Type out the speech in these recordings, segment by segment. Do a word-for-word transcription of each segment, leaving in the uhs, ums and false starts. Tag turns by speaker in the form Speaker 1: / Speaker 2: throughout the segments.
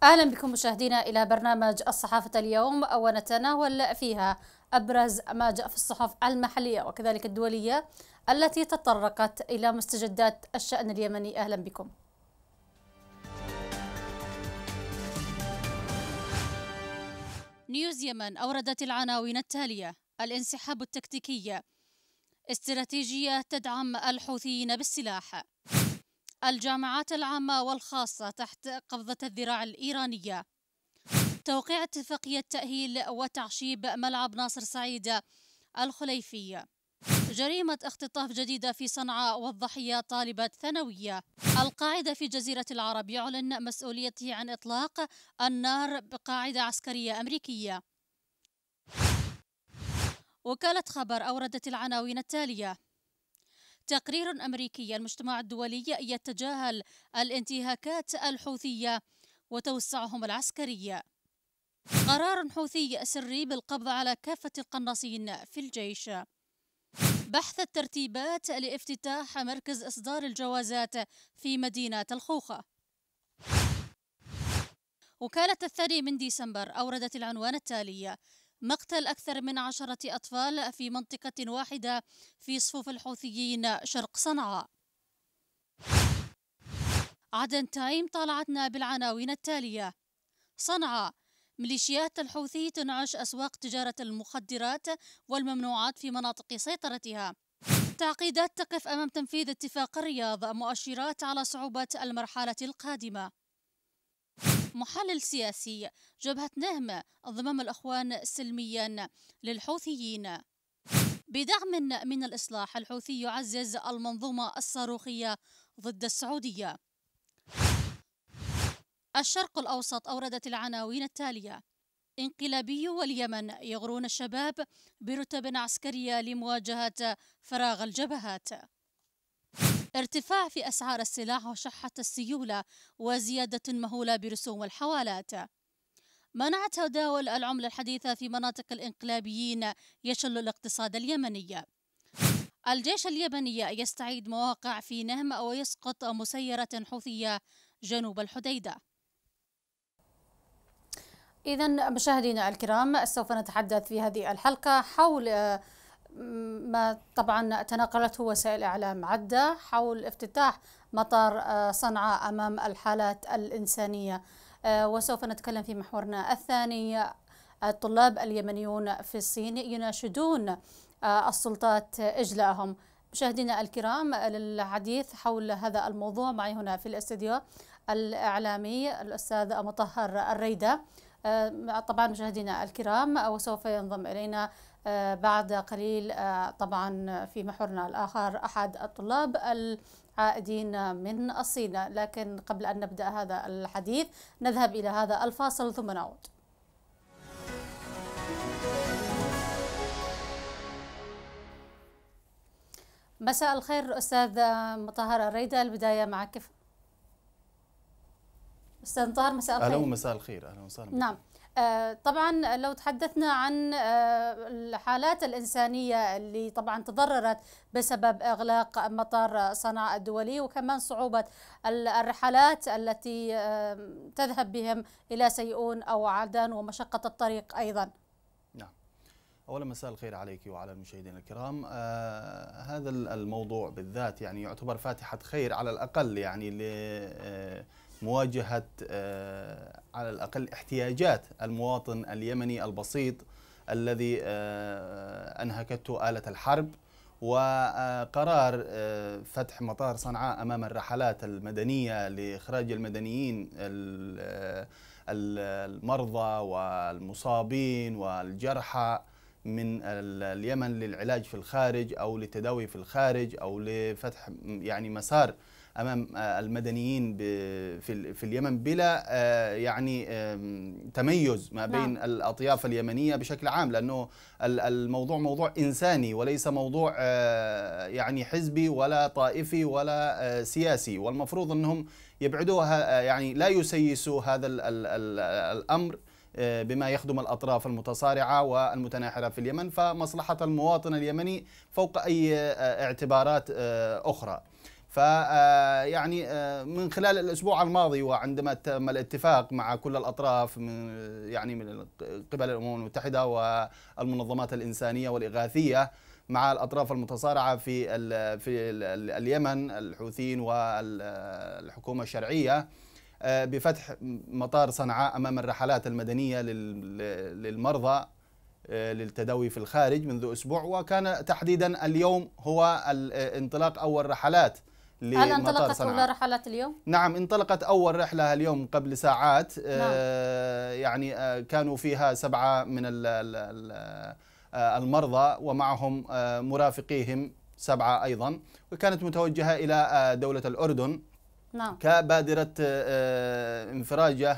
Speaker 1: أهلا بكم مشاهدينا إلى برنامج الصحافة اليوم، ونتناول فيها أبرز ما جاء في الصحف المحلية وكذلك الدولية التي تطرقت إلى مستجدات الشأن اليمني. أهلا بكم. نيوز يمن أوردت العناوين التالية: الانسحاب التكتيكي، استراتيجية تدعم الحوثيين بالسلاح، الجامعات العامة والخاصة تحت قبضة الذراع الإيرانية، توقيع اتفاقية تأهيل وتعشيب ملعب ناصر سعيد الخليفي، جريمة اختطاف جديدة في صنعاء والضحية طالبة ثانوية، القاعدة في جزيرة العرب يعلن مسؤوليته عن إطلاق النار بقاعدة عسكرية أمريكية. وكالة خبر أوردت العناوين التالية: تقرير أمريكي، المجتمع الدولي يتجاهل الانتهاكات الحوثية وتوسعهم العسكرية، قرار حوثي سري بالقبض على كافة القناصين في الجيش، بحث الترتيبات لافتتاح مركز إصدار الجوازات في مدينة الخوخة. وكالة الثاني من ديسمبر أوردت العنوان التالي: مقتل أكثر من عشرة أطفال في منطقة واحدة في صفوف الحوثيين شرق صنعاء. عدن تايم طالعتنا بالعناوين التالية: صنعاء، ميليشيات الحوثي تنعش أسواق تجارة المخدرات والممنوعات في مناطق سيطرتها. تعقيدات تقف أمام تنفيذ اتفاق الرياض، مؤشرات على صعوبة المرحلة القادمة. محلل سياسي، جبهة نهم ضمام الأخوان سلميا للحوثيين. بدعم من الإصلاح، الحوثي يعزز المنظومة الصاروخية ضد السعودية. الشرق الأوسط أوردت العناوين التالية: انقلابي واليمن يغرون الشباب برتب عسكرية لمواجهة فراغ الجبهات. ارتفاع في أسعار السلع وشحة السيولة وزيادة مهولة برسوم الحوالات. منع تداول العملة الحديثة في مناطق الانقلابيين يشل الاقتصاد اليمني. الجيش اليمني يستعيد مواقع في نهم ويسقط مسيرة حوثية جنوب الحديدة. إذن مشاهدينا الكرام، سوف نتحدث في هذه الحلقة حول ما طبعا تناقلته وسائل إعلام عدة حول افتتاح مطار صنعاء أمام الحالات الإنسانية، وسوف نتكلم في محورنا الثاني: الطلاب اليمنيون في الصين يناشدون السلطات إجلائهم. مشاهدينا الكرام، للحديث حول هذا الموضوع معي هنا في الاستديو الإعلامي الأستاذ مطهر الريدة. طبعا مشاهدينا الكرام، وسوف ينضم إلينا بعد قليل طبعا في محورنا الآخر أحد الطلاب العائدين من الصين. لكن قبل أن نبدأ هذا الحديث نذهب إلى هذا الفاصل ثم نعود. مساء الخير أستاذ مطهر الريدة، البداية معك. أستاذ مطهر مساء الخير.
Speaker 2: أهلا ومساء الخير. أهلا وسهلا.
Speaker 1: نعم، آه طبعا لو تحدثنا عن آه الحالات الإنسانية اللي طبعا تضررت بسبب إغلاق مطار صنعاء الدولي، وكمان صعوبة الرحلات التي آه تذهب بهم إلى سيئون أو عدن ومشقة الطريق أيضا.
Speaker 2: نعم، أولا مساء الخير عليك وعلى المشاهدين الكرام. آه هذا الموضوع بالذات يعني يعتبر فاتحة خير على الأقل، يعني ل آه مواجهة آه على الأقل احتياجات المواطن اليمني البسيط الذي آه أنهكته آلة الحرب، وقرار آه فتح مطار صنعاء أمام الرحلات المدنية لإخراج المدنيين المرضى والمصابين والجرحى من اليمن للعلاج في الخارج أو للتداوي في الخارج أو لفتح يعني مسار أمام المدنيين في في اليمن بلا يعني تميز ما بين نعم. الأطياف اليمنية بشكل عام، لأنه الموضوع موضوع إنساني وليس موضوع يعني حزبي ولا طائفي ولا سياسي، والمفروض أنهم يبعدوها، يعني لا يسيسوا هذا الأمر بما يخدم الأطراف المتصارعة والمتناحرة في اليمن، فمصلحة المواطن اليمني فوق أي اعتبارات أخرى. فيعني من خلال الأسبوع الماضي وعندما تم الاتفاق مع كل الأطراف من يعني من قبل الأمم المتحدة والمنظمات الإنسانية والإغاثية مع الأطراف المتصارعة في في اليمن الحوثيين والحكومة الشرعية بفتح مطار صنعاء أمام الرحلات المدنية للمرضى للتداوي في الخارج منذ أسبوع، وكان تحديدا اليوم هو انطلاق أول رحلات لمطار
Speaker 1: صنعاء. هل انطلقت أولى رحلات اليوم؟
Speaker 2: نعم، انطلقت أول رحلة اليوم قبل ساعات. نعم. آه يعني آه كانوا فيها سبعة من المرضى ومعهم آه مرافقيهم سبعة أيضا، وكانت متوجهة إلى دولة الأردن. نعم. كبادرة انفراجة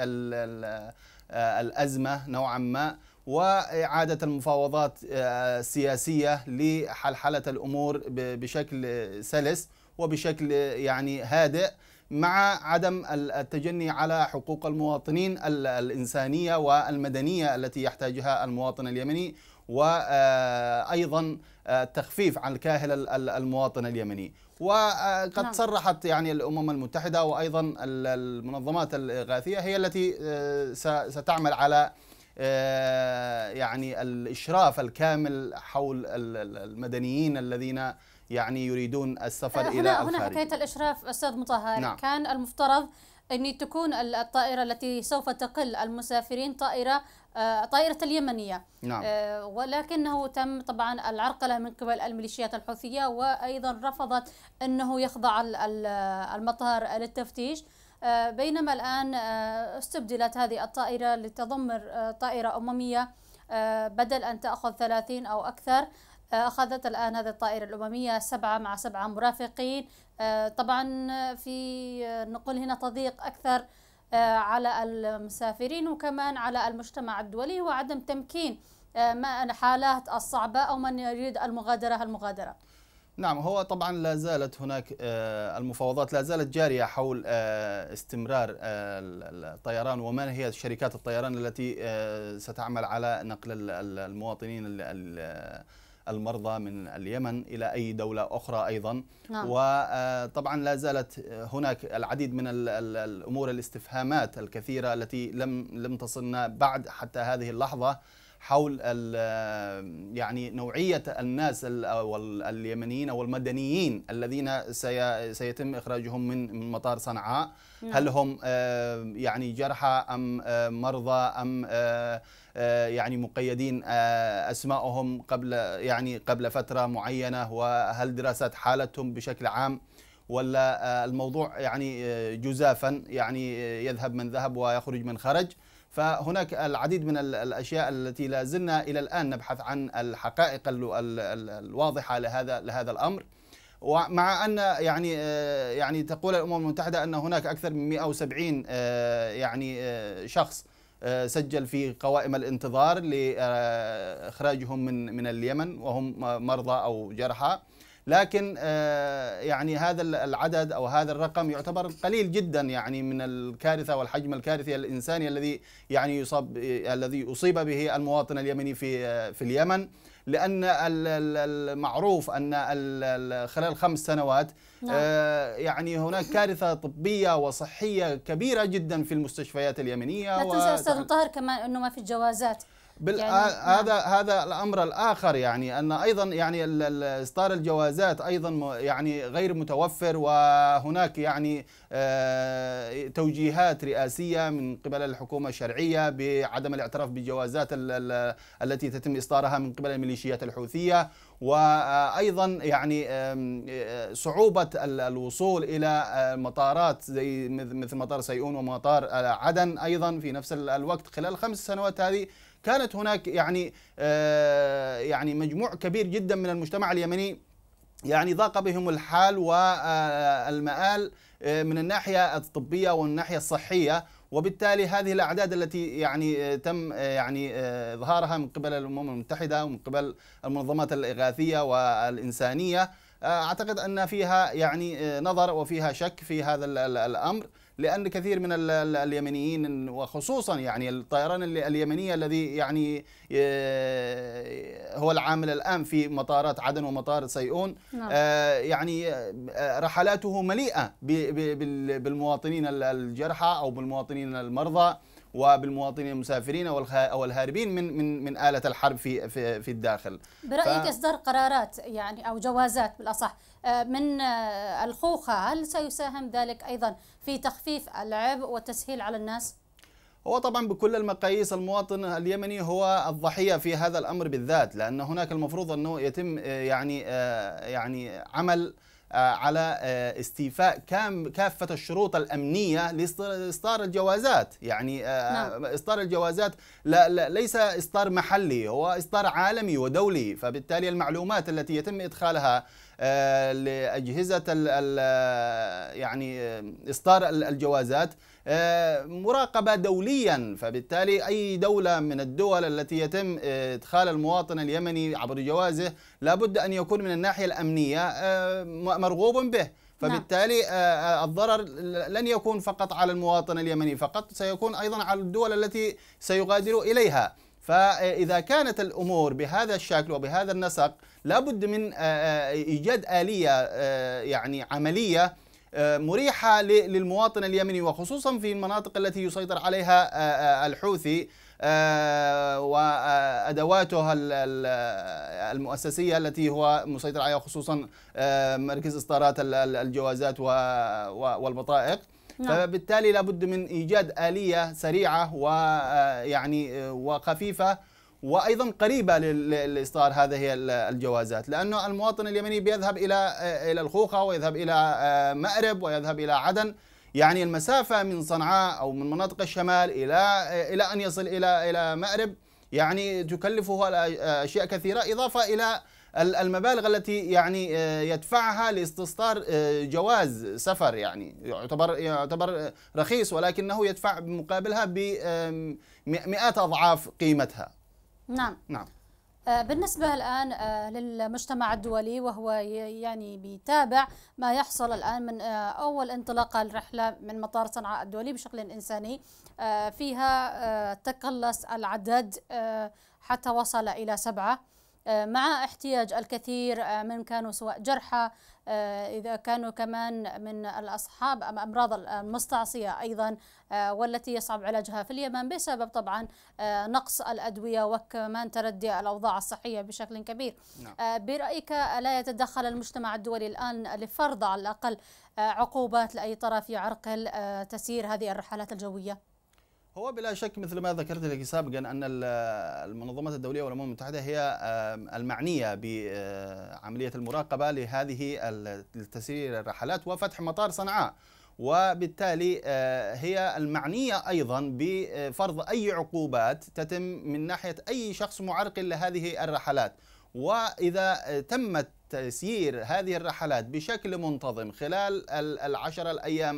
Speaker 2: للأزمة نوعا ما، وإعادة المفاوضات السياسية لحلحلة الأمور بشكل سلس وبشكل يعني هادئ، مع عدم التجني على حقوق المواطنين الإنسانية والمدنية التي يحتاجها المواطن اليمني، وأيضا التخفيف عن كاهل المواطن اليمني. وقد نعم. صرحت يعني الأمم المتحدة وأيضا المنظمات الإغاثية هي التي ستعمل على يعني الإشراف الكامل حول المدنيين الذين يعني يريدون السفر
Speaker 1: هنا
Speaker 2: إلى
Speaker 1: هنا
Speaker 2: الخارج.
Speaker 1: حكاية الإشراف أستاذ مطهر. نعم. كان المفترض أن تكون الطائرة التي سوف تقل المسافرين طائرة طائرة اليمنية. نعم. ولكنه تم طبعا العرقلة من قبل الميليشيات الحوثية، وأيضا رفضت أنه يخضع المطار للتفتيش، بينما الآن استبدلت هذه الطائرة لتضمر طائرة أممية بدل أن تأخذ ثلاثين أو أكثر. أخذت الآن هذه الطائرة الأممية سبعة مع سبعة مرافقين. طبعا في نقول هنا تضييق أكثر على المسافرين وكمان على المجتمع الدولي، وعدم تمكين ما حالات الصعبة أو من يريد المغادرة المغادرة.
Speaker 2: نعم، هو طبعا لا زالت هناك المفاوضات لا زالت جارية حول استمرار الطيران وما هي شركات الطيران التي ستعمل على نقل المواطنين المرضى من اليمن إلى أي دولة أخرى أيضا. نعم. وطبعا لا زالت هناك العديد من الأمور الاستفهامات الكثيرة التي لم لم تصلنا بعد حتى هذه اللحظة حول يعني نوعية الناس اليمنيين أو المدنيين الذين سيتم إخراجهم من مطار صنعاء. نعم. هل هم يعني جرحى أم مرضى أم يعني مقيدين أسماءهم قبل يعني قبل فترة معينة، وهل دراسات حالتهم بشكل عام، ولا الموضوع يعني جزافا يعني يذهب من ذهب ويخرج من خرج؟ فهناك العديد من الأشياء التي لا زلنا إلى الآن نبحث عن الحقائق الواضحة لهذا لهذا الأمر. ومع أن يعني يعني تقول الأمم المتحدة أن هناك أكثر من مئة وسبعين يعني شخص سجل في قوائم الانتظار لإخراجهم من من اليمن وهم مرضى أو جرحى، لكن يعني هذا العدد أو هذا الرقم يعتبر قليل جدا يعني من الكارثة والحجم الكارثي الإنساني الذي يعني يصاب الذي أصيب به المواطن اليمني في في اليمن، لأن المعروف أن خلال خمس سنوات نعم. يعني هناك كارثة طبية وصحية كبيرة جدا في المستشفيات اليمنية.
Speaker 1: لا تنسى أستاذ مطهر كمان أنه ما في جوازات.
Speaker 2: بال يعني هذا نعم. هذا الأمر الآخر، يعني أن أيضا يعني إصدار الجوازات أيضا يعني غير متوفر، وهناك يعني توجيهات رئاسية من قبل الحكومة الشرعية بعدم الاعتراف بالجوازات التي تتم إصدارها من قبل الميليشيات الحوثية، وأيضا يعني صعوبة الوصول إلى مطارات زي مثل مطار سيئون ومطار عدن أيضا في نفس الوقت. خلال الخمس سنوات هذه كانت هناك يعني يعني مجموع كبير جدا من المجتمع اليمني يعني ضاق بهم الحال والمآل من الناحية الطبية والناحية الصحية، وبالتالي هذه الأعداد التي يعني تم يعني إظهارها من قبل الأمم المتحدة ومن قبل المنظمات الإغاثية والإنسانية أعتقد أن فيها يعني نظر وفيها شك في هذا الأمر، لأن كثير من اليمنيين وخصوصا يعني الطيران اليمنية الذي يعني هو العامل الآن في مطارات عدن ومطار سيئون، نعم. يعني رحلاته مليئة بالمواطنين الجرحى أو بالمواطنين المرضى وبالمواطنين المسافرين او الهاربين من من من آلة الحرب في في في الداخل.
Speaker 1: برأيك ف... اصدار قرارات يعني او جوازات بالاصح من الخوخة، هل سيساهم ذلك ايضا في تخفيف العبء والتسهيل على الناس؟
Speaker 2: هو طبعا بكل المقاييس المواطن اليمني هو الضحية في هذا الامر بالذات، لان هناك المفروض انه يتم يعني يعني عمل على استيفاء كافة الشروط الأمنية لإصدار الجوازات. يعني نعم. إصدار الجوازات لا لا ليس إصدار محلي، هو إصدار عالمي ودولي، فبالتالي المعلومات التي يتم إدخالها لأجهزة ال ال يعني إصدار الجوازات مراقبة دوليا، فبالتالي أي دولة من الدول التي يتم إدخال المواطن اليمني عبر جوازه لابد أن يكون من الناحية الأمنية مرغوب به، فبالتالي الضرر لن يكون فقط على المواطن اليمني فقط، سيكون أيضا على الدول التي سيغادر إليها. فإذا كانت الأمور بهذا الشكل وبهذا النسق لابد من إيجاد آلية يعني عملية مريحة للمواطن اليمني، وخصوصا في المناطق التي يسيطر عليها الحوثي وأدواته المؤسسية التي هو مسيطر عليها، خصوصا مركز إصدارات الجوازات والبطائق. نعم. فبالتالي لابد من إيجاد آلية سريعة ويعني وخفيفة وأيضا قريبة لإصدار هذه الجوازات، لأنه المواطن اليمني بيذهب إلى إلى الخوخة ويذهب إلى مأرب ويذهب إلى عدن، يعني المسافة من صنعاء أو من مناطق الشمال إلى إلى أن يصل إلى إلى مأرب يعني تكلفه أشياء كثيرة، إضافة إلى المبالغ التي يعني يدفعها لاستصدار جواز سفر، يعني يعتبر يعتبر رخيص ولكنه يدفع مقابلها بمئات أضعاف قيمتها.
Speaker 1: نعم.
Speaker 2: نعم.
Speaker 1: بالنسبة الآن للمجتمع الدولي وهو يعني بيتابع ما يحصل الآن من أول انطلاقة الرحلة من مطار صنعاء الدولي بشكل إنساني، فيها تقلص العدد حتى وصل إلى سبعة، مع احتياج الكثير من كانوا سواء جرحى، إذا كانوا كمان من الأصحاب أم أمراض المستعصية أيضا والتي يصعب علاجها في اليمن بسبب طبعا نقص الأدوية وكمان تردي الأوضاع الصحية بشكل كبير. نعم. برأيك لا يتدخل المجتمع الدولي الآن لفرض على الأقل عقوبات لأي طرف يعرقل تسيير هذه الرحلات الجوية؟
Speaker 2: هو بلا شك مثل ما ذكرت لك سابقا أن المنظمات الدولية والأمم المتحدة هي المعنية بعملية المراقبة لهذه تسيير الرحلات وفتح مطار صنعاء، وبالتالي هي المعنية أيضا بفرض أي عقوبات تتم من ناحية أي شخص معرقل لهذه الرحلات. وإذا تم تسيير هذه الرحلات بشكل منتظم خلال العشر الأيام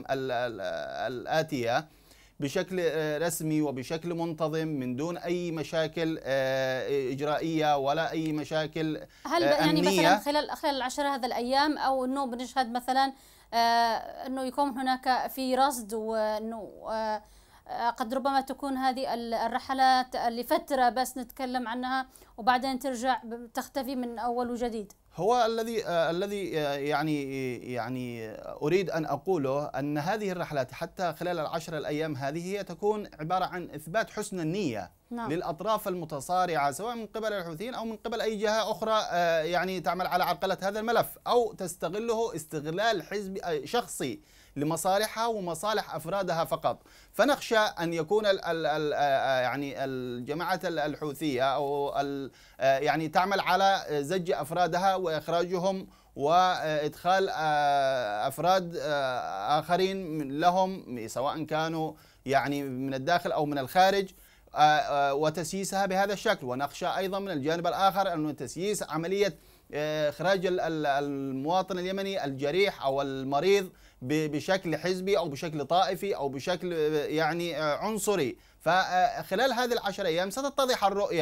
Speaker 2: الآتية بشكل رسمي وبشكل منتظم من دون أي مشاكل إجرائية ولا أي مشاكل
Speaker 1: هل يعني أمنية، مثلا خلال خلال العشر هذا الأيام، أو أنه بنشهد مثلا أنه يكون هناك في رصد، وأنه قد ربما تكون هذه الرحلات لفترة بس نتكلم عنها وبعدين ترجع تختفي من أول وجديد؟
Speaker 2: هو الذي الذي يعني يعني أريد أن أقوله أن هذه الرحلات حتى خلال العشر الأيام هذه هي تكون عبارة عن إثبات حسن النية. نعم. للأطراف المتصارعة سواء من قبل الحوثيين أو من قبل أي جهة أخرى يعني تعمل على عرقلة هذا الملف أو تستغله استغلال حزبي شخصي لمصالحها ومصالح أفرادها فقط. فنخشى أن يكون ال ال ال يعني الجماعة الحوثية أو يعني تعمل على زج أفرادها وإخراجهم وإدخال أفراد آخرين لهم سواء كانوا يعني من الداخل أو من الخارج وتسييسها بهذا الشكل. ونخشى أيضا من الجانب الآخر أن تسييس عملية إخراج المواطن اليمني الجريح أو المريض بشكل حزبي أو بشكل طائفي أو بشكل يعني عنصري. فخلال هذه العشر أيام ستتضح الرؤية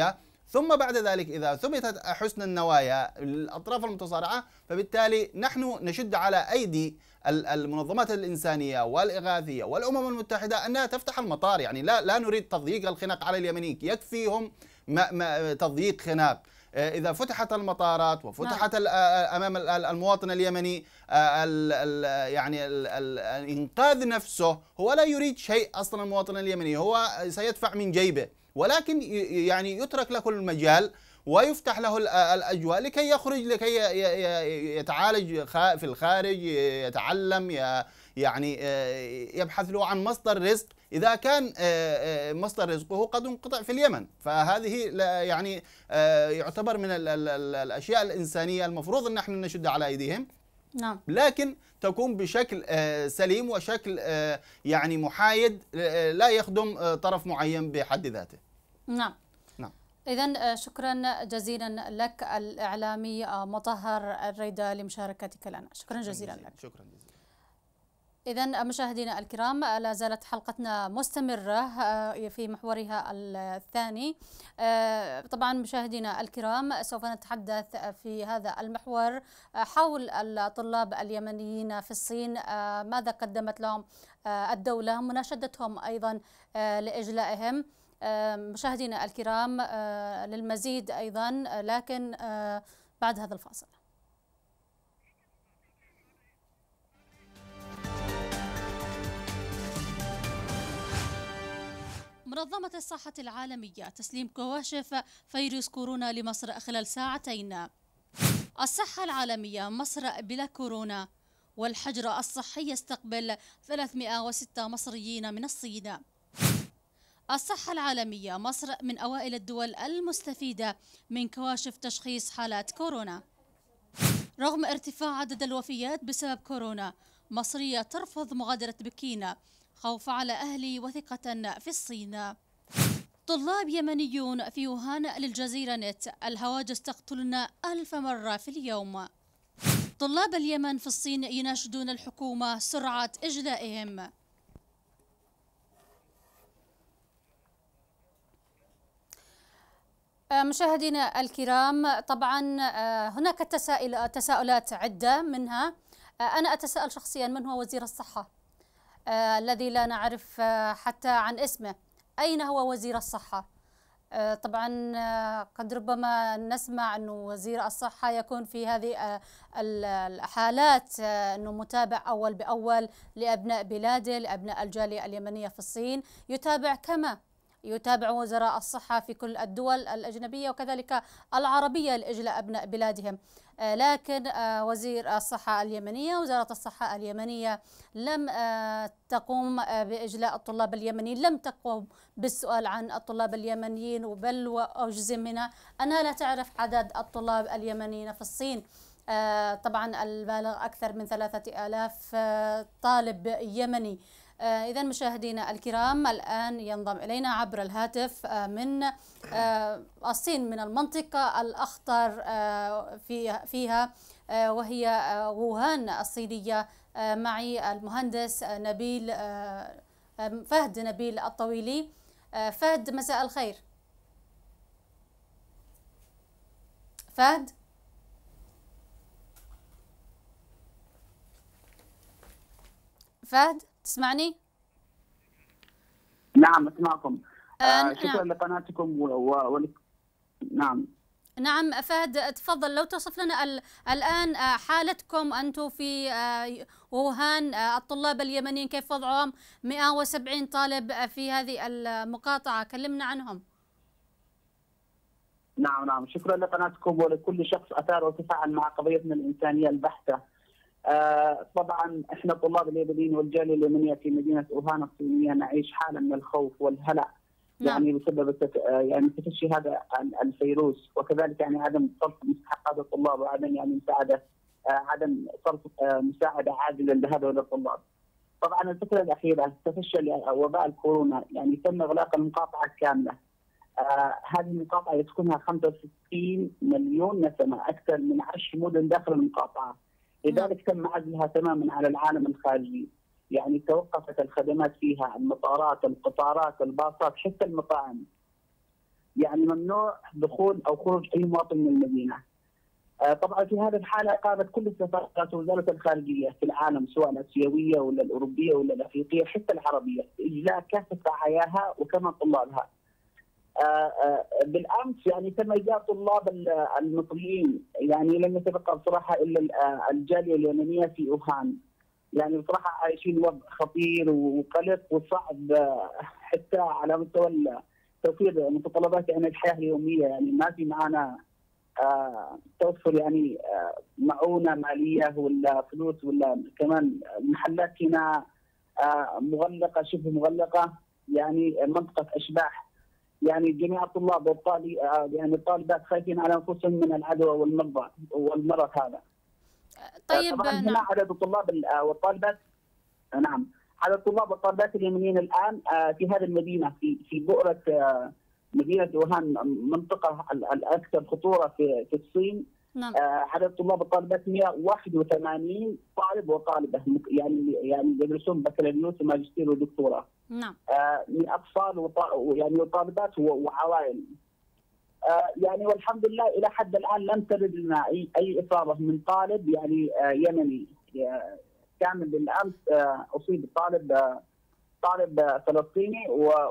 Speaker 2: ثم بعد ذلك إذا ثبتت حسن النوايا الأطراف المتصارعة، فبالتالي نحن نشد على أيدي المنظمات الإنسانية والإغاثية والأمم المتحدة أنها تفتح المطار. يعني لا لا نريد تضييق الخناق على اليمنيين، يكفيهم ما ما تضييق خناق. إذا فتحت المطارات وفتحت أمام المواطن اليمني يعني الإنقاذ نفسه، هو لا يريد شيء أصلا. المواطن اليمني هو سيدفع من جيبه، ولكن يعني يترك له المجال ويفتح له الأجواء لكي يخرج، لكي يتعالج في الخارج، يتعلم، يعني يبحث له عن مصدر رزق إذا كان مصدر رزقه قد انقطع في اليمن. فهذه يعني يعتبر من الأشياء الإنسانية المفروض أن نحن نشد على أيديهم.
Speaker 1: نعم.
Speaker 2: لكن تكون بشكل سليم وشكل يعني محايد، لا يخدم طرف معين بحد ذاته.
Speaker 1: نعم.
Speaker 2: نعم.
Speaker 1: إذن شكرا جزيلا لك الإعلامي مطهر الريدة لمشاركتك لنا. شكرا جزيلا لك.
Speaker 2: شكرا جزيلا.
Speaker 1: إذن مشاهدينا الكرام، لا زالت حلقتنا مستمرة في محورها الثاني. طبعا مشاهدينا الكرام، سوف نتحدث في هذا المحور حول الطلاب اليمنيين في الصين، ماذا قدمت لهم الدولة، مناشدتهم أيضا لإجلائهم. مشاهدينا الكرام، للمزيد أيضا لكن بعد هذا الفاصل. منظمة الصحة العالمية تسليم كواشف فيروس كورونا لمصر خلال ساعتين. الصحة العالمية: مصر بلا كورونا. والحجر الصحي يستقبل ثلاثمئة وستة مصريين من الصين. الصحة العالمية: مصر من أوائل الدول المستفيدة من كواشف تشخيص حالات كورونا. رغم ارتفاع عدد الوفيات بسبب كورونا، مصرية ترفض مغادرة بكين خوف على أهلي وثقة في الصين. طلاب يمنيون في ووهان للجزيرة نت: الهواجس تقتلنا ألف مرة في اليوم. طلاب اليمن في الصين يناشدون الحكومة سرعة إجلائهم. مشاهدينا الكرام، طبعا هناك تساؤلات عدة، منها أنا أتساءل شخصيا: من هو وزير الصحة آه الذي لا نعرف آه حتى عن اسمه؟ أين هو وزير الصحة؟ آه طبعا آه قد ربما نسمع أنه وزير الصحة يكون في هذه آه الحالات آه أنه متابع أول بأول لأبناء بلاده، لأبناء الجالية اليمنية في الصين، يتابع كما يتابع وزراء الصحة في كل الدول الأجنبية وكذلك العربية لإجلاء أبناء بلادهم. لكن وزير الصحة اليمنية وزارة الصحة اليمنية لم تقوم بإجلاء الطلاب اليمنيين، لم تقوم بالسؤال عن الطلاب اليمنيين، بل وأجزم هنا أنها لا تعرف عدد الطلاب اليمنيين في الصين. طبعا البالغ أكثر من ثلاثة آلاف طالب يمني. إذا مشاهدينا الكرام، الآن ينضم إلينا عبر الهاتف من الصين، من المنطقة الأخطر في فيها وهي ووهان الصينية، معي المهندس نبيل فهد نبيل الطويلي. فهد، مساء الخير. فهد فهد تسمعني؟
Speaker 3: نعم أسمعكم.
Speaker 1: آه
Speaker 3: شكرا
Speaker 1: نعم.
Speaker 3: لقناتكم و... و... نعم
Speaker 1: نعم فهد، تفضل لو توصف لنا ال... الآن حالتكم أنتم في ووهان، الطلاب اليمنيين كيف وضعهم؟ مئة وسبعين طالب في هذه المقاطعة، كلمنا عنهم.
Speaker 3: نعم نعم شكرا لقناتكم ولكل شخص أثار وتفاعل مع قضيتنا الإنسانية البحتة. آه طبعا احنا طلاب اليمنيين والجاليه اليمنيه في مدينه ووهان الصينيه نعيش حاله من الخوف والهلع. نعم. يعني بسبب التف... يعني تفشي هذا الفيروس، وكذلك يعني عدم صرف مستحقات الطلاب، وعدم يعني مساعده آه عدم صرف آه مساعده عاجله لهذول الطلاب. طبعا الفتره الاخيره تفشى وباء الكورونا، يعني تم اغلاق المقاطعه كامله. آه هذه المقاطعه يسكنها خمسة وستين مليون نسمه، اكثر من عشر مدن داخل المقاطعه. لذلك تم عزلها تماما على العالم الخارجي، يعني توقفت الخدمات فيها، المطارات، القطارات، الباصات، حتى المطاعم. يعني ممنوع دخول او خروج اي مواطن من المدينه. طبعا في هذه الحاله قامت كل السفارات ووزاره الخارجيه في العالم سواء الاسيويه ولا الاوروبيه ولا الافريقيه حتى العربيه باجلاء كافه رعاياها وكمان طلابها. بالامس يعني تم اجلاء طلاب المصريين، يعني لم يتبقى بصراحه الا الجاليه اليمنيه في اوهان. يعني بصراحه عايشين وضع خطير وقلق وصعب حتى على مستوى توفير متطلبات يعني الحياه اليوميه، يعني ما في معنا آه توفر يعني آه معونه ماليه ولا فلوس ولا كمان محلات هنا آه مغلقه شبه مغلقه، يعني منطقه اشباح. يعني جميع الطلاب والطالب آه يعني الطالبات خايفين على انفسهم من العدوى والمرضى والمرض هذا.
Speaker 1: طيب
Speaker 3: طبعا هنا
Speaker 1: نعم.
Speaker 3: عدد الطلاب والطالبات نعم عدد الطلاب والطالبات اليمنيين الان آه في هذه المدينه في في بؤره آه مدينة ووهان المنطقة الأكثر خطورة في في الصين.
Speaker 1: نعم.
Speaker 3: آه عدد طلاب والطالبات مئة وواحد وثمانين طالب وطالبة، يعني يعني يدرسون بكالوريوس وماجستير ودكتوراه.
Speaker 1: نعم.
Speaker 3: آه من أطفال وط... يعني وطالبات وعوائل. آه يعني والحمد لله إلى حد الآن لم ترد لنا أي أي إصابة من طالب يعني آه يمني. آه كان بالأمس آه أصيب طالب آه طالب فلسطيني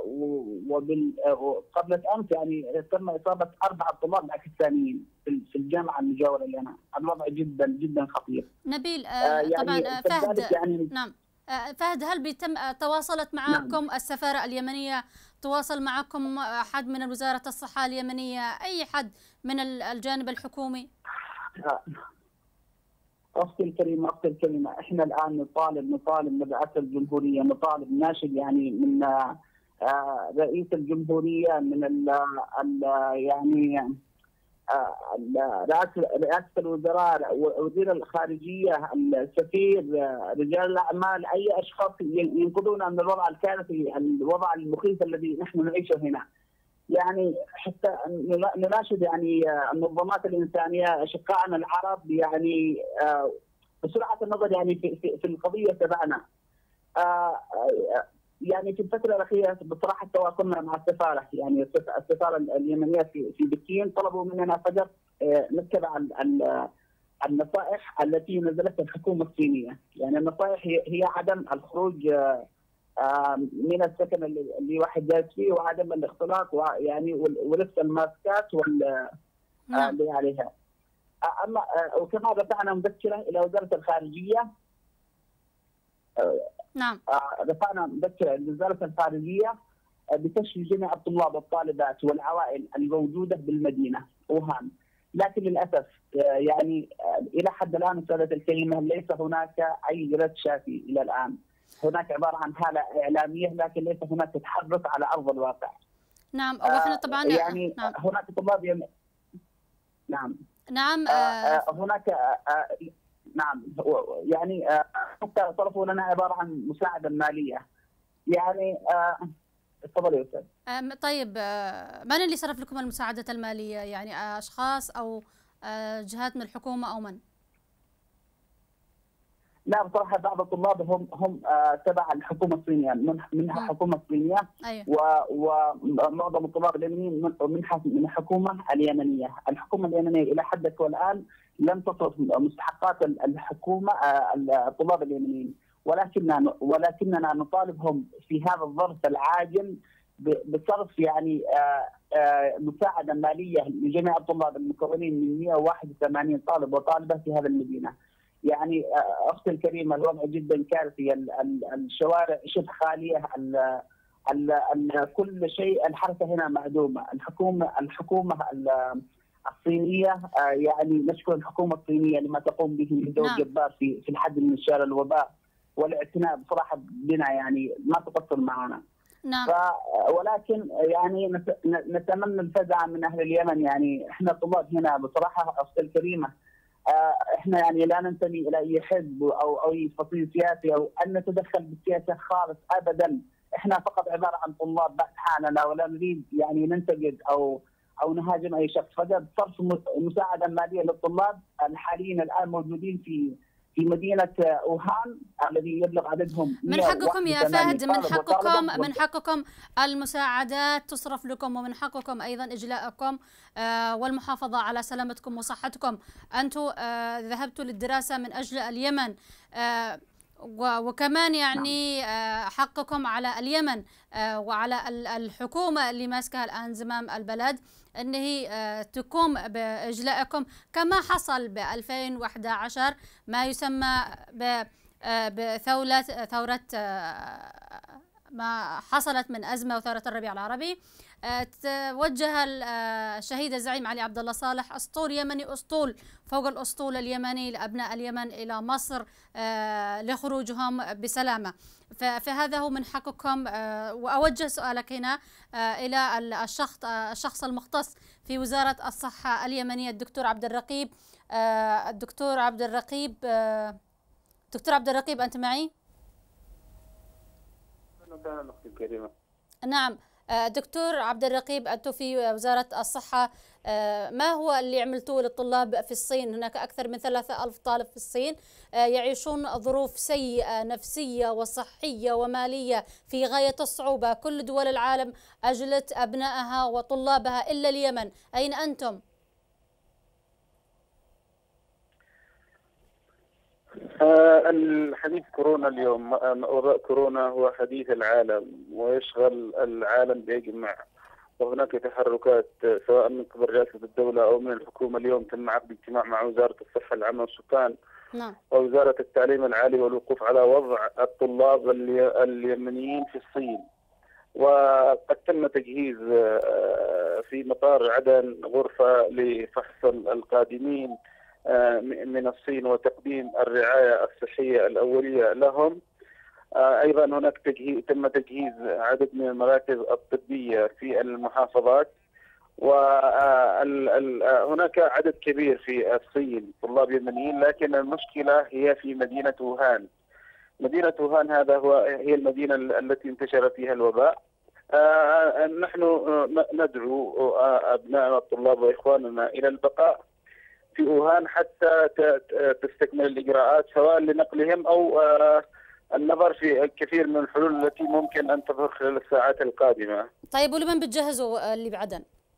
Speaker 3: وقبل امس يعني تم اصابه اربعه طلاب باكستانيين في الجامعه المجاوره لنا. الوضع جدا جدا خطير.
Speaker 1: نبيل
Speaker 3: آه يعني
Speaker 1: طبعا فهد
Speaker 3: يعني
Speaker 1: نعم فهد، هل بيتم تواصلت معكم نعم. السفاره اليمنيه تواصل معكم احد من وزاره الصحه اليمنيه، اي حد من الجانب الحكومي؟
Speaker 3: آه. أختي الكريمة أختي الكريمة إحنا الآن نطالب نطالب من رئاسة الجمهورية، نطالب ناشد يعني من آه رئيس الجمهورية، من ال ال يعني آه رئاسة الوزراء، وزير الخارجية، السفير، رجال الأعمال، أي أشخاص ينقذونا من الوضع الكارثي، الوضع المخيف الذي نحن نعيشه هنا. يعني حتى نناشد يعني المنظمات الانسانيه اشقائنا العرب يعني بسرعه النظر يعني في في, في القضيه تبعنا. يعني في الفتره الاخيره بصراحه تواصلنا مع السفاره، يعني السفاره اليمنيه في في بكين طلبوا مننا فقط نتبع النصائح التي نزلتها الحكومه الصينيه، يعني النصائح هي عدم الخروج من السكن اللي واحد جالس فيه وعدم الاختلاط ويعني ولبس الماسكات وال اللي عليها. اما وكما رفعنا مذكره الى وزاره الخارجيه.
Speaker 1: نعم.
Speaker 3: رفعنا مذكره لوزاره الخارجيه بتشمل جميع الطلاب والطالبات والعوائل الموجوده بالمدينه ووهان، لكن للاسف يعني الى حد الان استاذه الكريمه ليس هناك اي رد شافي الى الان. هناك عباره عن حاله اعلاميه لكن ليس هناك تحرك على ارض الواقع.
Speaker 1: نعم واحنا طبعا
Speaker 3: يعني
Speaker 1: نعم.
Speaker 3: هناك طلاب يم... نعم
Speaker 1: نعم
Speaker 3: آه هناك آه نعم يعني حتى صرفوا لنا عباره عن مساعده ماليه. يعني تفضل يا استاذ.
Speaker 1: طيب من اللي صرف لكم المساعده الماليه؟ يعني اشخاص او جهات من الحكومه او من؟
Speaker 3: لا بصراحه بعض الطلاب هم هم تبع الحكومه الصينيه، منها الحكومه الصينيه.
Speaker 1: أيوة.
Speaker 3: ومعظم الطلاب اليمنيين منها من الحكومه اليمنيه، الحكومه اليمنيه الى حد والان لم تصرف مستحقات الحكومه الطلاب اليمنيين، ولكننا ولكننا نطالبهم في هذا الظرف العاجل بصرف يعني مساعده ماليه لجميع الطلاب المكونين من مئة وواحد وثمانين طالب وطالبه في هذه المدينه. يعني اختي الكريمه الوضع جدا كارثي، الشوارع شبه خاليه، ال ال ال كل شيء، الحركه هنا معدومه. الحكومه الحكومه الصينيه يعني نشكر الحكومه الصينيه لما تقوم به من دور جبار في في الحد من انتشار الوباء والاعتناء بصراحه بنا، يعني ما تقصر معنا.
Speaker 1: نعم.
Speaker 3: ولكن يعني نتمنى الفزع من اهل اليمن. يعني احنا طلاب هنا بصراحه اختي الكريمه احنا يعني لا ننتمي الى اي حزب او اي فصيل سياسي او ان نتدخل بالسياسه خالص ابدا. احنا فقط عباره عن طلاب بعد حالنا ولا نريد يعني ننتقد او او نهاجم اي شخص، فقط صرف مساعده ماليه للطلاب الحاليين الان موجودين في في مدينة أوهان الذي يبلغ عددهم
Speaker 1: من حقكم يا فهد، من حقكم من حقكم المساعدات تصرف لكم، ومن حقكم أيضا إجلاءكم والمحافظة على سلامتكم وصحتكم. أنتم ذهبتوا للدراسة من أجل اليمن، وكمان يعني حقكم على اليمن وعلى الحكومة اللي ماسكها الآن زمام البلد أن هي تقوم بإجلائكم كما حصل ب ألفين وأحد عشر ما يسمى بثورة ثورة ما حصلت من أزمة وثورة الربيع العربي. توجه الشهيد الزعيم علي عبد الله صالح أسطول يمني، أسطول فوق الأسطول اليمني لأبناء اليمن إلى مصر لخروجهم بسلامة. فهذا هو من حقكم. وأوجه سؤالك هنا إلى الشخص الشخص المختص في وزارة الصحة اليمنية الدكتور عبد الرقيب. الدكتور عبد الرقيب دكتور عبد الرقيب أنت معي؟ نعم دكتور عبد الرقيب، أنتم في وزارة الصحة، ما هو اللي عملتوه للطلاب في الصين؟ هناك أكثر من ثلاثة ألف طالب في الصين يعيشون ظروف سيئة نفسية وصحية ومالية في غاية الصعوبة. كل دول العالم أجلت أبنائها وطلابها إلا اليمن، أين أنتم؟
Speaker 4: الحديث كورونا اليوم، وباء كورونا هو حديث العالم ويشغل العالم بأجمع، وهناك تحركات سواء من قبل رئاسة الدولة أو من الحكومة. اليوم تم عقد اجتماع مع وزارة الصحة العامة والسكان
Speaker 1: نعم.
Speaker 4: ووزارة التعليم العالي والوقوف على وضع الطلاب اليمنيين في الصين. وقد تم تجهيز في مطار عدن غرفة لفحص القادمين من الصين وتقديم الرعاية الصحية الأولية لهم. أيضا هناك تجهيز تم تجهيز عدد من المراكز الطبية في المحافظات، وهناك عدد كبير في الصين طلاب يمنيين، لكن المشكلة هي في مدينة ووهان. مدينة ووهان هذا هو هي المدينة التي انتشر فيها الوباء. نحن ندعو أبناء الطلاب وإخواننا إلى البقاء في ووهان حتى تستكمل الإجراءات، سواء لنقلهم أو النظر في الكثير من الحلول التي ممكن أن تظهر خلال الساعات القادمة.
Speaker 1: طيب ولمن بتجهزوا اللي بعدن؟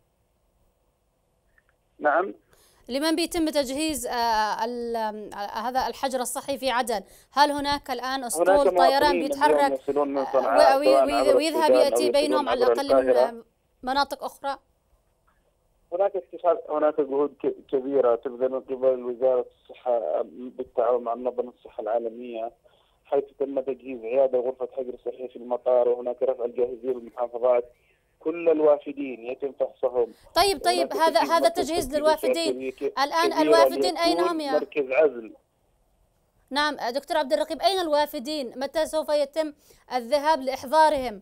Speaker 4: نعم،
Speaker 1: لمن بيتم تجهيز هذا الحجر الصحي في عدن؟ هل هناك الآن أسطول طيران بيتحرك ويذهب يأتي بينهم على الأقل من مناطق أخرى؟
Speaker 4: هناك اكتشاف هناك جهود كبيرة تبذل من قبل وزارة الصحة بالتعاون مع منظمة الصحة العالمية، حيث تم تجهيز عيادة وغرفة حجر صحي في المطار، وهناك رفع الجاهزية بالمحافظات. كل الوافدين يتم فحصهم.
Speaker 1: طيب طيب هذا هذا تجهيز للوافدين. الآن الوافدين أين هم يا
Speaker 4: مركز عزل؟
Speaker 1: نعم دكتور عبد الرقيب، أين الوافدين؟ متى سوف يتم الذهاب لإحضارهم؟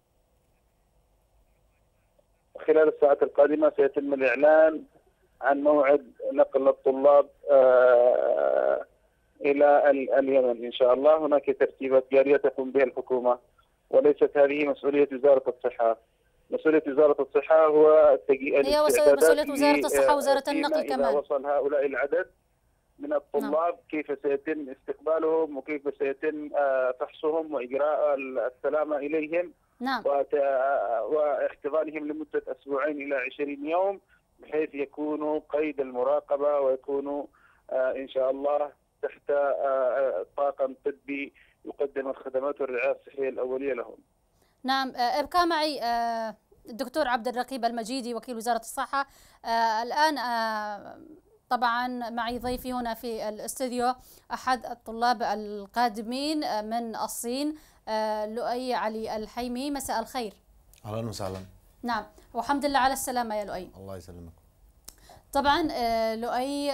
Speaker 4: خلال الساعات القادمة سيتم الإعلان عن موعد نقل الطلاب آه إلى اليمن إن شاء الله. هناك ترتيبات جارية تقوم بها الحكومة، وليست هذه مسؤولية وزارة الصحة. مسؤولية وزارة الصحة هو
Speaker 1: هي مسؤولية وزارة الصحة ووزارة النقل كمان.
Speaker 4: إذا وصل هؤلاء العدد من الطلاب، نعم. كيف سيتم استقبالهم وكيف سيتم فحصهم وإجراء السلامة إليهم،
Speaker 1: نعم.
Speaker 4: واحتضانهم لمدة أسبوعين إلى عشرين يوم، بحيث يكونوا قيد المراقبة ويكونوا إن شاء الله تحت طاقم طبي يقدم الخدمات والرعاية الصحية الأولية لهم.
Speaker 1: نعم، ابقى معي الدكتور عبد الرقيب المجيدي وكيل وزارة الصحة. الآن طبعا معي ضيفي هنا في الاستوديو أحد الطلاب القادمين من الصين، لؤي علي الحيمي. مساء الخير.
Speaker 5: أهلا وسهلا.
Speaker 1: نعم، والحمد لله على السلامة يا لؤي.
Speaker 5: الله يسلمك.
Speaker 1: طبعا لؤي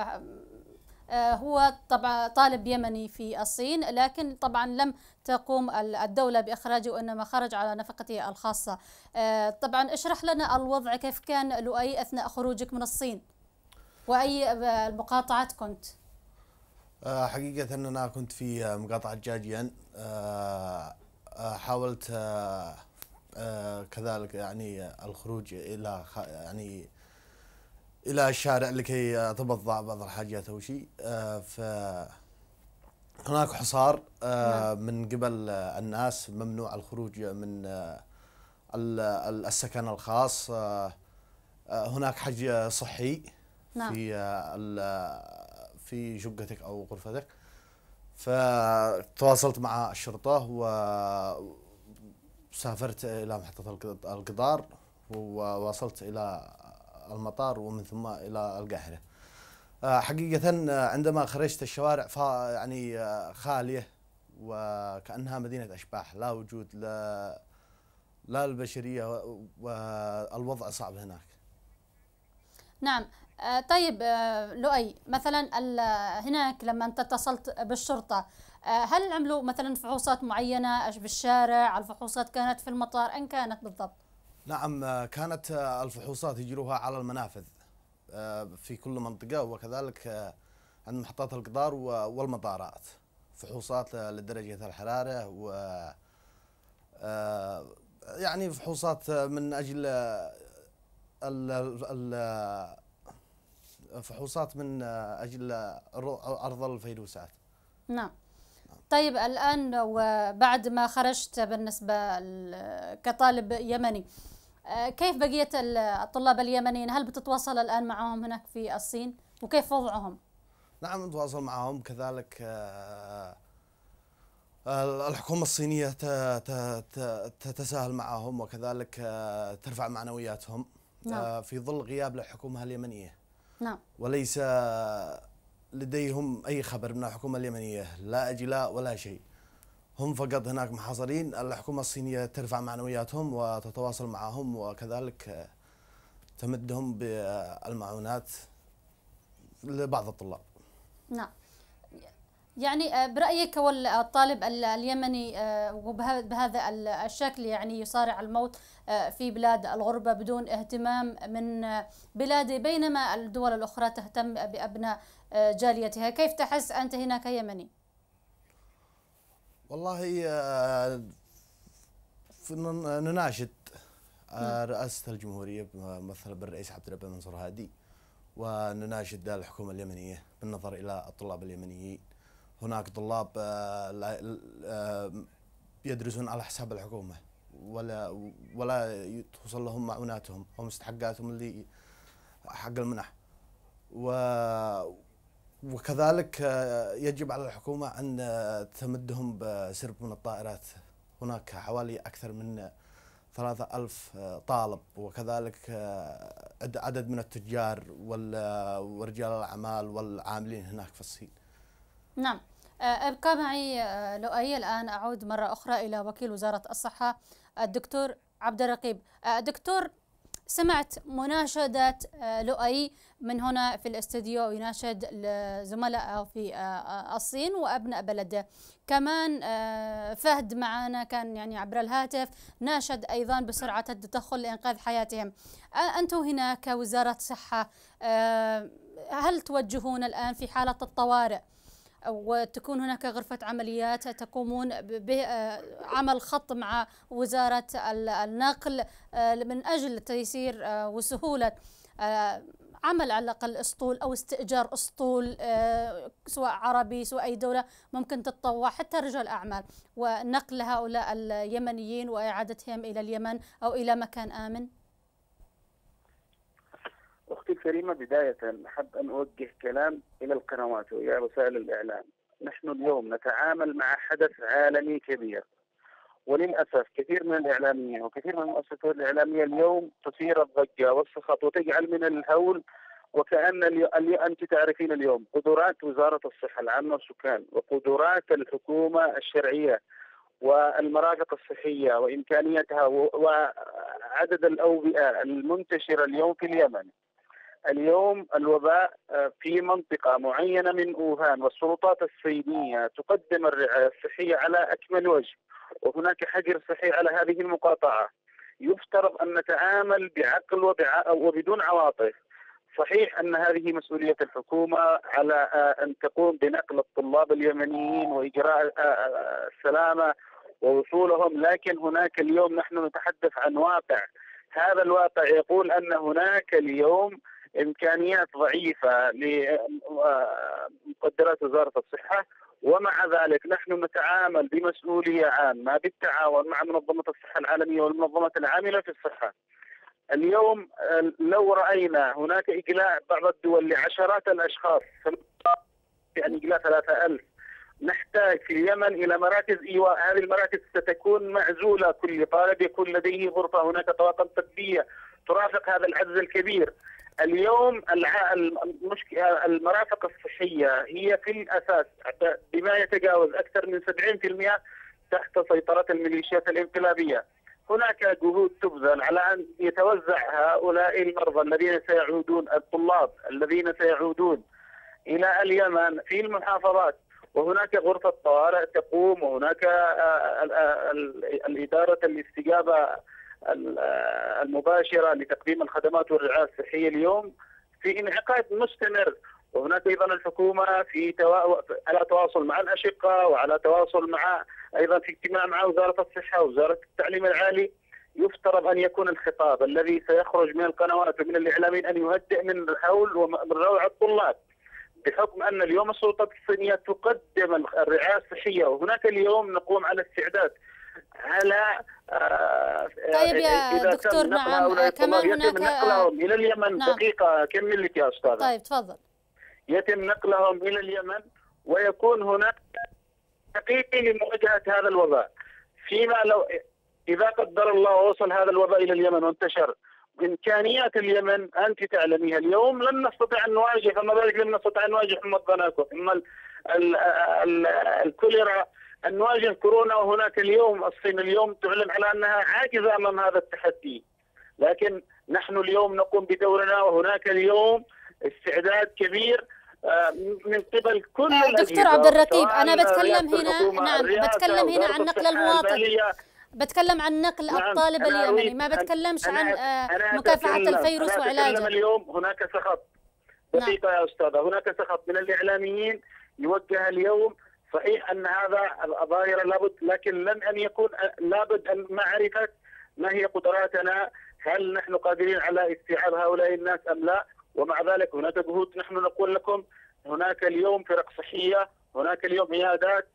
Speaker 1: هو طبعا طالب يمني في الصين، لكن طبعا لم تقوم الدولة بإخراجه وإنما خرج على نفقته الخاصة. طبعا اشرح لنا الوضع، كيف كان لؤي أثناء خروجك من الصين، وأي المقاطعات كنت؟
Speaker 5: حقيقة أنا كنت في مقاطعة جاجيان، حاولت كذلك يعني الخروج إلى يعني إلى الشارع لكي أتبضع بعض الحاجات أو شيء. ف هناك حصار آه، من قبل آه، الناس، ممنوع الخروج من آه، ال- ال- السكن الخاص. آه، آه، هناك حجر صحي
Speaker 1: نعم.
Speaker 5: في آه، ال- في شقتك أو غرفتك. فتواصلت مع الشرطة وسافرت إلى محطة الق- القطار، وواصلت إلى المطار ومن ثم إلى القاهرة. آه، حقيقة آه، عندما خرجت الشوارع فا يعني آه، خالية وكأنها مدينة أشباح، لا وجود لا لا البشرية، والوضع صعب هناك.
Speaker 1: نعم. آه، طيب آه، لؤي، مثلا ال- هناك لما أنت اتصلت بالشرطة، آه، هل عملوا مثلا فحوصات معينة أش بالشارع؟ الفحوصات كانت في المطار؟ أين كانت بالضبط؟
Speaker 5: نعم، آه، كانت آه، الفحوصات يجروها على المنافذ آه، في كل منطقة، وكذلك آه، عند محطات القطار و- والمطارات، فحوصات آه، لدرجة الحرارة، و آه، يعني فحوصات آه، من أجل آه، ال- ال- ال- فحوصات من آه، أجل آه، عرض الفيروسات.
Speaker 1: نعم. طيب الآن وبعد ما خرجت بالنسبة ل- كطالب يمني، آه، كيف بقية ال- الطلاب اليمنيين؟ هل بتتواصل الآن معهم هناك في الصين؟ وكيف وضعهم؟
Speaker 5: نعم، نتواصل معهم كذلك. آه، آه، الحكومة الصينية ت- ت- ت- تتساهل معهم، وكذلك آه، ترفع معنوياتهم
Speaker 1: نعم.
Speaker 5: آه، في ظل غياب الحكومة اليمنية،
Speaker 1: نعم.
Speaker 5: وليس لديهم أي خبر من الحكومة اليمنية، لا إجلاء ولا شيء. هم فقط هناك محاصرين. الحكومة الصينية ترفع معنوياتهم وتتواصل معهم، وكذلك آه، تمدهم بالمعونات لبعض الطلاب.
Speaker 1: نعم. يعني آه، برأيك هو الطالب ال- اليمني آه، وبه- بهذا ال- الشكل يعني يصارع الموت آه، في بلاد الغربة بدون اهتمام من آه، بلاده، بينما الدول الأخرى تهتم بأبناء آه، جاليتها. كيف تحس أنت هنا كيمني؟
Speaker 5: والله آه، ف- نن- نناشد
Speaker 1: نعم.
Speaker 5: آه، رئاسة الجمهورية ممثلة بالرئيس عبد الرب منصور هادي، ونناشد الحكومة اليمنية بالنظر إلى الطلاب اليمنيين. هناك طلاب آه، لا- آه، يدرسون على حساب الحكومة، ولا ولا توصل لهم معوناتهم ومستحقاتهم اللي حق المنح. و وكذلك آه، يجب على الحكومة أن آه، تمدهم بسرب من الطائرات. هناك حوالي أكثر من ثلاثة ألف آه، طالب، وكذلك آه، عد- عدد من التجار وال- ورجال الأعمال والعاملين هناك في الصين.
Speaker 1: نعم. آه، ابقى معي آه، لؤي. الآن أعود مرة أخرى إلى وكيل وزارة الصحة الدكتور عبد الرقيب. آه، دكتور، سمعت مناشدات آه، لؤي من هنا في الاستديو، يناشد زملائه في آه، آه، الصين وأبناء بلده. كمان آه، فهد معنا كان يعني عبر الهاتف ناشد أيضا بسرعة التدخل لإنقاذ حياتهم. آه، أنتم هنا كوزارة صحة، آه، هل توجهون الآن في حالة الطوارئ وتكون هناك غرفة عمليات تقومون بعمل خط مع وزارة النقل من أجل تيسير وسهولة عمل على الأقل أسطول أو استئجار أسطول، سواء عربي سواء أي دولة ممكن تتطوع، حتى رجال أعمال، ونقل هؤلاء اليمنيين وإعادتهم إلى اليمن أو إلى مكان آمن؟
Speaker 4: أختي الكريمة، بداية أحب أن أوجه كلام إلى القنوات وإلى وسائل الإعلام. نحن اليوم نتعامل مع حدث عالمي كبير، وللأسف كثير من الإعلاميين وكثير من المؤسسات الإعلامية اليوم تثير الضجة والسخط وتجعل من الهول وكأن اليو... اليو... أنت تعرفين اليوم قدرات وزارة الصحة العامة والسكان وقدرات الحكومة الشرعية والمرافق الصحية وإمكانيتها و... وعدد الأوبئة المنتشرة اليوم في اليمن. اليوم الوباء في منطقة معينة من أوهان، والسلطات الصينية تقدم الرعاية الصحية على أكمل وجه، وهناك حجر صحي على هذه المقاطعة. يفترض أن نتعامل بعقل وبع... وبدون عواطف. صحيح أن هذه مسؤولية الحكومة على أن تقوم بنقل الطلاب اليمنيين وإجراء السلامة ووصولهم، لكن هناك اليوم نحن نتحدث عن واقع. هذا الواقع يقول أن هناك اليوم إمكانيات ضعيفة لمقدرات وزارة الصحة، ومع ذلك نحن نتعامل بمسؤولية عامة بالتعاون مع منظمة الصحة العالمية والمنظمات العاملة في الصحة. اليوم لو رأينا هناك إقلاع بعض الدول لعشرات الأشخاص، يعني إقلاع ثلاثة ألف، نحتاج في اليمن إلى مراكز إيواء. هذه المراكز ستكون معزولة، كل طالب يكون لديه غرفة، هناك طواقم طبية ترافق هذا العجز الكبير. اليوم المشكلة المرافق الصحية هي في الأساس بما يتجاوز أكثر من سبعين بالمئة تحت سيطرة الميليشيات الانقلابية. هناك جهود تبذل على أن يتوزع هؤلاء المرضى الذين سيعودون، الطلاب الذين سيعودون إلى اليمن في المحافظات، وهناك غرفة طوارئ تقوم، وهناك الإدارة الاستجابة المباشرة لتقديم الخدمات والرعاية الصحية اليوم في انعقاد مستمر. وهناك أيضا الحكومة في توا... على تواصل مع الأشقة، وعلى تواصل مع أيضا في اجتماع مع وزارة الصحة ووزارة التعليم العالي. يفترض أن يكون الخطاب الذي سيخرج من القنوات ومن الإعلاميين أن يهدئ من هول ومن روع الطلاب، بحكم أن اليوم السلطات الصينية تقدم الرعاية الصحية، وهناك اليوم نقوم على استعداد على
Speaker 1: آه طيب يا دكتور. نعم، كمان هناك
Speaker 4: نقلهم إلى اليمن. نعم. دقيقة أكمل لك يا أستاذ.
Speaker 1: طيب تفضل.
Speaker 4: يتم نقلهم إلى اليمن ويكون هناك حقيقي لمواجهة هذا الوباء. فيما لو إذا قدر الله وصل هذا الوباء إلى اليمن وانتشر، إمكانيات اليمن أنت تعلميها اليوم لن نستطيع أن نواجه، فما بالك لن نستطيع أن نواجه أم الضناكو، أما الكوليرا، أن نواجه كورونا. وهناك اليوم الصين اليوم تعلن على أنها عاجزة أمام هذا التحدي، لكن نحن اليوم نقوم بدورنا، وهناك اليوم استعداد كبير من قبل كل الأجهزة.
Speaker 1: دكتور عبد الرقيب، أنا بتكلم هنا نعم بتكلم هنا عن نقل المواطن، بتكلم عن نقل نعم. الطالب اليمني، ما بتكلمش عن مكافحة الفيروس وعلاجه.
Speaker 4: اليوم هناك سخط. دقيقة نعم. يا أستاذة، هناك سخط من الإعلاميين يوجه اليوم. صحيح أن هذا ظاهرة لابد، لكن لن أن يكون لابد أن معرفة ما هي قدراتنا، هل نحن قادرين على استيعاب هؤلاء الناس أم لا. ومع ذلك هناك جهود. نحن نقول لكم هناك اليوم فرق صحية، هناك اليوم عيادات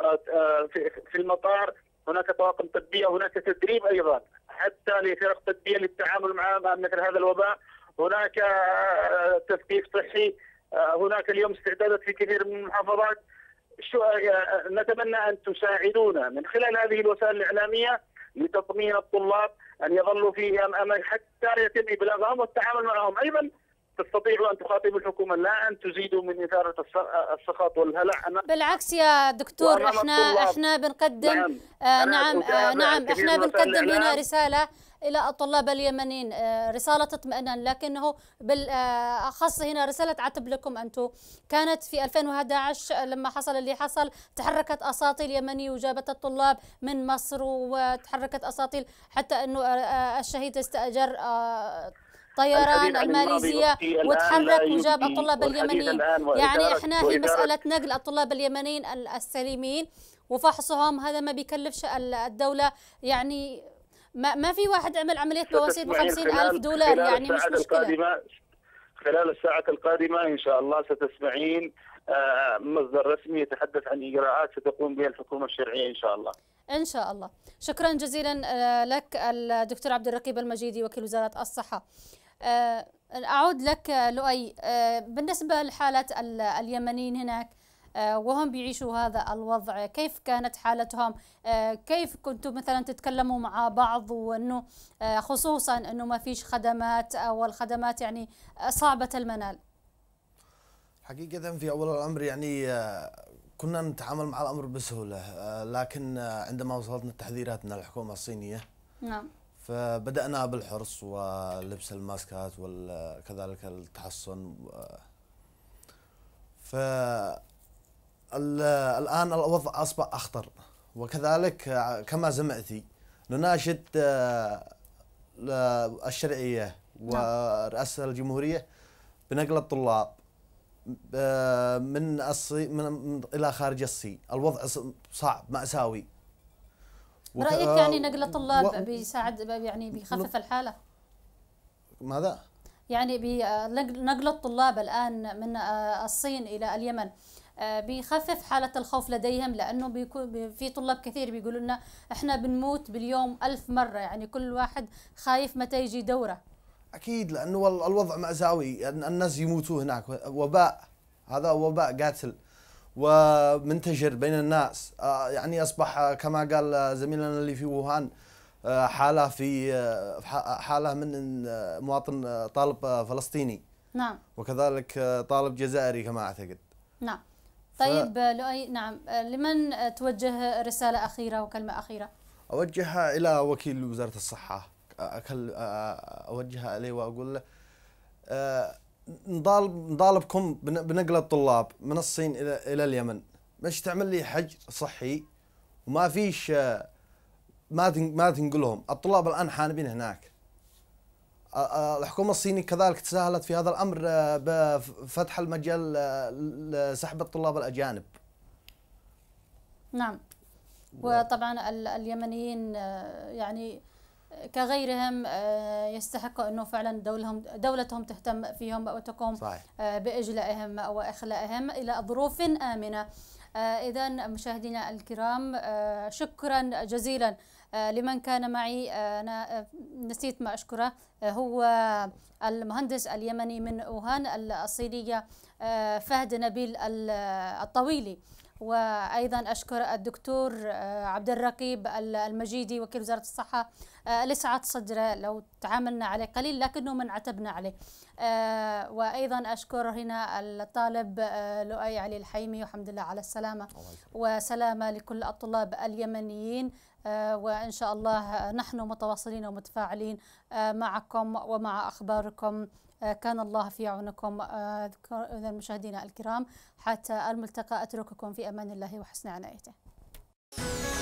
Speaker 4: في المطار، هناك طواقم طبية، هناك تدريب أيضا حتى لفرق طبية للتعامل مع مثل هذا الوباء، هناك تثقيف صحي، هناك اليوم استعدادات في كثير من المحافظات. شو نتمنى أن تساعدونا من خلال هذه الوسائل الإعلامية لتطمين الطلاب أن يظلوا في أمان حتى يتم إبلاغهم والتعامل معهم. أيضا تستطيعوا أن تخاطبوا الحكومة، لا أن تزيدوا من إثارة السخط والهلع.
Speaker 1: بالعكس يا دكتور، احنا احنا بنقدم نعم آه نعم آه نعم احنا بنقدم هنا رسالة إلى الطلاب اليمنيين، آه رسالة اطمئنان، لكنه بالأخص هنا رسالة عتب لكم أنتم. كانت في ألفين وأحد عشر لما حصل اللي حصل، تحركت أساطيل يمنية وجابت الطلاب من مصر، وتحركت أساطيل حتى أنه آه الشهيد استأجر آه طيران الماليزية وتحرك وجاب الطلاب اليمنيين. يعني احنا في مسألة نقل الطلاب اليمنيين السليمين وفحصهم، هذا ما بيكلفش الدولة. يعني ما ما في واحد عمل عملية بواسير بخمسين ألف دولار، يعني مش مشكلة.
Speaker 4: خلال الساعة القادمة إن شاء الله ستسمعين مصدر رسمي يتحدث عن إجراءات ستقوم بها الحكومة الشرعية إن شاء الله.
Speaker 1: إن شاء الله. شكرا جزيلا لك الدكتور عبد الرقيب المجيدي وكيل وزارة الصحة. أعود لك لؤي، بالنسبة لحالة اليمنيين هناك وهم بيعيشوا هذا الوضع، كيف كانت حالتهم؟ كيف كنتوا مثلا تتكلموا مع بعض، وأنه خصوصا أنه ما فيش خدمات أو الخدمات يعني صعبة المنال؟
Speaker 5: حقيقة في أول الأمر يعني كنا نتعامل مع الأمر بسهولة، لكن عندما وصلتنا التحذيرات من الحكومة الصينية نعم فبدأنا بالحرص ولبس الماسكات وكذلك التحصن. فالآن الوضع أصبح أخطر، وكذلك كما سمعتي نناشد الشرعية ورئاسة الجمهورية بنقل الطلاب من الصين من إلى خارج الصين. الوضع صعب مأساوي.
Speaker 1: برأيك يعني نقل الطلاب و... بيساعد يعني بيخفف الحالة؟
Speaker 5: ماذا؟
Speaker 1: يعني بنقل الطلاب الآن من الصين إلى اليمن بيخفف حالة الخوف لديهم، لأنه بيكون في طلاب كثير بيقولوا لنا إحنا بنموت باليوم ألف مرة، يعني كل واحد خايف متى يجي دوره.
Speaker 5: أكيد، لأنه الوضع مأساوي، الناس يموتوا هناك، وباء، هذا وباء قاتل ومنتشر بين الناس. يعني أصبح كما قال زميلنا اللي في ووهان حالة في حالة من مواطن طالب فلسطيني،
Speaker 1: نعم،
Speaker 5: وكذلك طالب جزائري كما أعتقد.
Speaker 1: نعم. طيب ف... لؤي، نعم، لمن توجه رسالة أخيرة وكلمة أخيرة؟
Speaker 5: أوجهها إلى وكيل وزارة الصحة، أوجهها إليه وأقول له نطالب نطالبكم بنقل الطلاب من الصين إلى إلى اليمن، مش تعمل لي حجر صحي وما فيش ما ما تنقلهم. الطلاب الآن حانبين هناك. الحكومة الصينية كذلك تساهلت في هذا الأمر بفتح المجال لسحب الطلاب الأجانب.
Speaker 1: نعم، وطبعا اليمنيين يعني كغيرهم يستحقوا أنه فعلا دولهم دولتهم تهتم فيهم وتقوم صحيح. بإجلائهم وإخلائهم إلى ظروف آمنة. إذا مشاهدينا الكرام، شكرا جزيلا لمن كان معي. أنا نسيت ما أشكره، هو المهندس اليمني من ووهان الصينية فهد نبيل الطويلي، وأيضا أشكر الدكتور عبد الرقيب المجيدي وكيل وزارة الصحة لسعة صدره لو تعاملنا عليه قليل لكنه من عتبنا عليه. وأيضا أشكر هنا الطالب لؤي علي الحيمي، والحمد لله على السلامة، وسلامة لكل الطلاب اليمنيين. وإن شاء الله نحن متواصلين ومتفاعلين معكم ومع أخباركم. كان الله في عونكم. إذا مشاهدينا الكرام، حتى الملتقى أترككم في أمان الله وحسن عنايته.